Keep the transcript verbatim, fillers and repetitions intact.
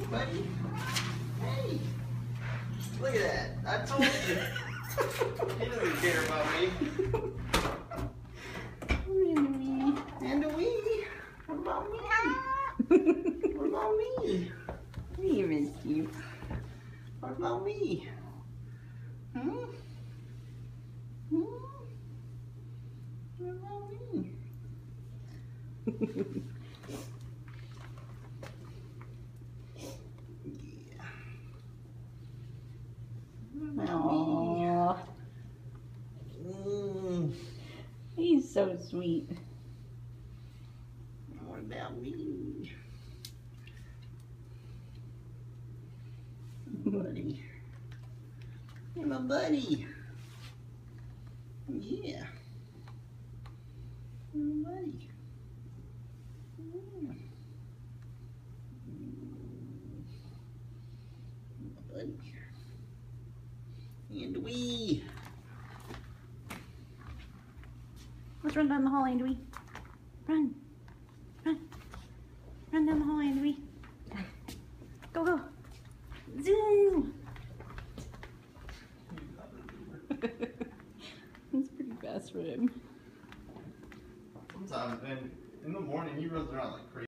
buddy. Hey. Look at that. I told you. He doesn't care about me. Randy. And a wee. What about me? What about me? We miss you. What about me? Hmm? Hmm? What about me? Yeah. What about me? Aww. Mm. He's so sweet. What about me? Buddy. Hey, my buddy. Yeah. My buddy. Yeah. My buddy. And we. Let's run down the hall, Andrew. Run. Run. Run down the hall, Andrew. Go, go. Zoom. It's pretty fast for him. Sometimes, and in the morning, he runs around like crazy.